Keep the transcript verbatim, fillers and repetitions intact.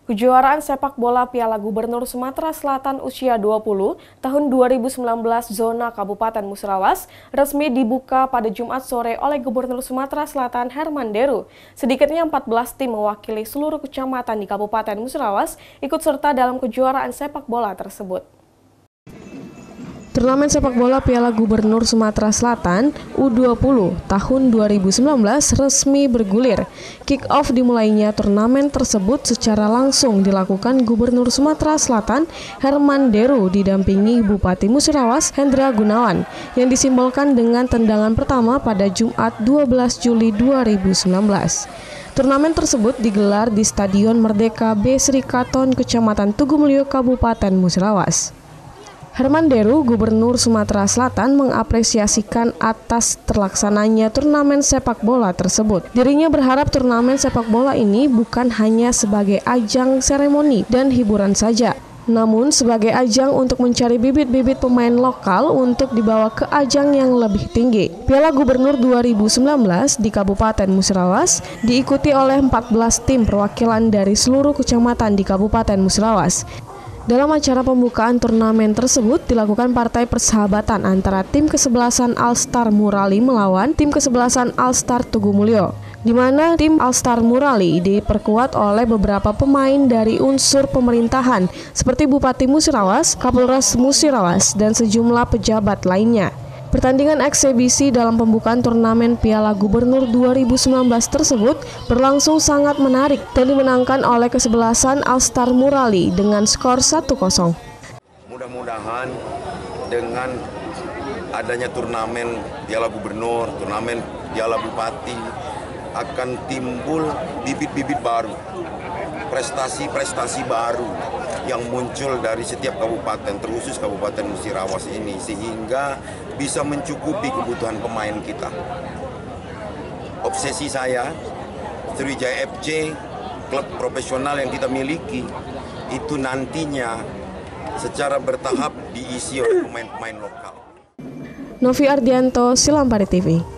Kejuaraan sepak bola Piala Gubernur Sumatera Selatan usia dua puluh tahun dua ribu sembilan belas zona Kabupaten Musirawas resmi dibuka pada Jumat sore oleh Gubernur Sumatera Selatan Herman Deru. Sedikitnya empat belas tim mewakili seluruh kecamatan di Kabupaten Musirawas ikut serta dalam kejuaraan sepak bola tersebut. Turnamen sepak bola Piala Gubernur Sumatera Selatan U dua puluh tahun dua ribu sembilan belas resmi bergulir. Kick-off dimulainya turnamen tersebut secara langsung dilakukan Gubernur Sumatera Selatan Herman Deru didampingi Bupati Musirawas Hendra Gunawan yang disimbolkan dengan tendangan pertama pada Jumat dua belas Juli dua ribu sembilan belas. Turnamen tersebut digelar di Stadion Merdeka B Sri Katon, Kecamatan Tugumulyo, Kabupaten Musirawas. Herman Deru, Gubernur Sumatera Selatan, mengapresiasikan atas terlaksananya turnamen sepak bola tersebut. Dirinya berharap turnamen sepak bola ini bukan hanya sebagai ajang seremoni dan hiburan saja, namun sebagai ajang untuk mencari bibit-bibit pemain lokal untuk dibawa ke ajang yang lebih tinggi. Piala Gubernur dua ribu sembilan belas di Kabupaten Musirawas diikuti oleh empat belas tim perwakilan dari seluruh kecamatan di Kabupaten Musirawas. Dalam acara pembukaan turnamen tersebut dilakukan partai persahabatan antara tim kesebelasan All-Star Murali melawan tim kesebelasan All-Star Tugumulyo, di mana tim All-Star Murali diperkuat oleh beberapa pemain dari unsur pemerintahan seperti Bupati Musirawas, Kapolres Musirawas, dan sejumlah pejabat lainnya. Pertandingan eksebisi dalam pembukaan turnamen Piala Gubernur dua ribu sembilan belas tersebut berlangsung sangat menarik dan dimenangkan oleh kesebelasan All-Star Murali dengan skor satu kosong. Mudah-mudahan dengan adanya turnamen Piala Gubernur, turnamen Piala Bupati akan timbul bibit-bibit baru, prestasi-prestasi baru yang muncul dari setiap kabupaten, terkhusus Kabupaten Musirawas ini, sehingga bisa mencukupi kebutuhan pemain kita. Obsesi saya, Sriwijaya F C, klub profesional yang kita miliki, itu nantinya secara bertahap diisi oleh pemain-pemain lokal. Novi Ardianto, Silampari T V.